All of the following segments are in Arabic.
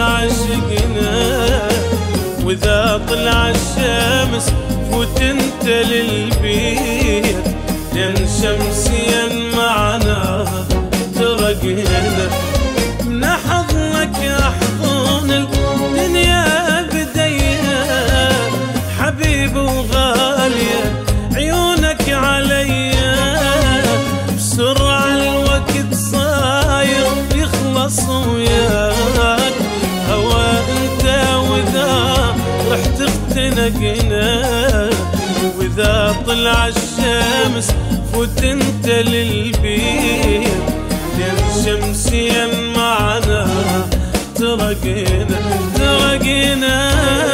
عشقنا، واذا طلع الشمس فوت انت للبيت، لين شمسيا معنا ترقنا. من حضنك احضن الدنيا بديا، حبيبي وغالية عيونك عليا، بسرعة الوقت صاير يخلص وياك، هوا انت واذا رحت اختنقنا، واذا طلع الشمس فوت انت للبيت، لين شمسيا معنا ترقنا ترقنا.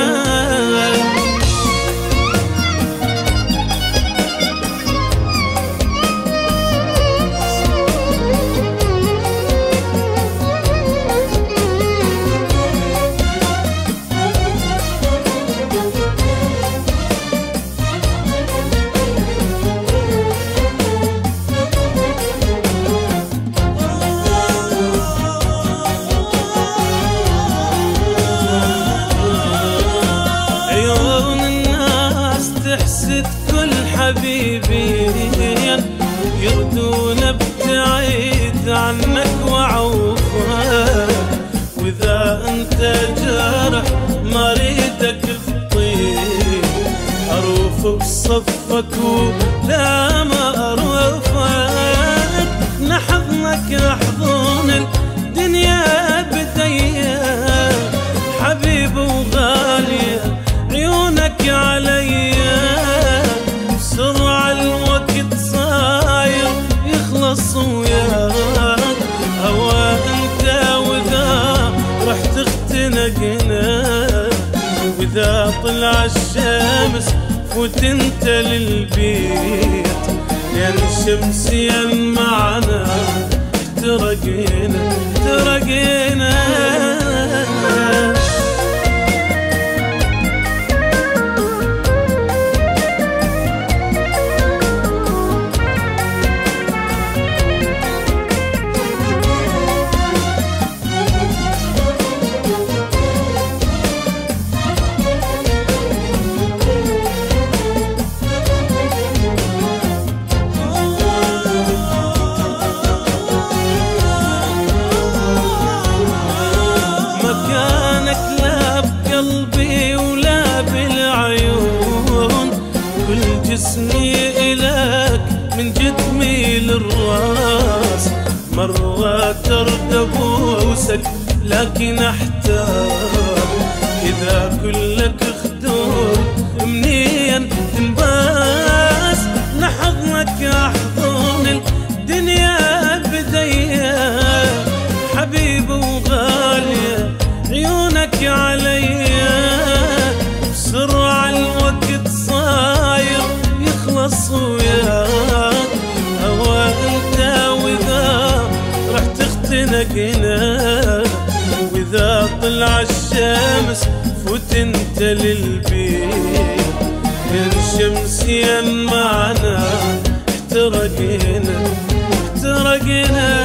تحسد كل حبيبين يردون ابتعيد عنك وعوفك، واذا انت جرح مريدك تطيب، اروف بصفك ولا ما اروفك. نحضنك احضن الدنيا بديا، حبيبي وغالية عيونك عليا، بسرعة الوقت صاير يخلص وياك، هوا انت واذا رحت اختنقنا، واذا طلع الشمس فوت انت للبيت، لين شمسيا معنا ترقنا ترقنا. جسمي إلك من جدمي للراس، مرة ترد بوسك لكن احتار، إذا كلك خدود منين تنباس. لحضنك احضن الدنيا بديا، حبيبي وغالية عيونك عليا، بسرعة الوقت صاير يخلص وياك، هوا انت واذا رحت اختنقنا، واذا طلع الشمس فوت انت للبيت، لين شمسيا معنا احترقنا احترقنا.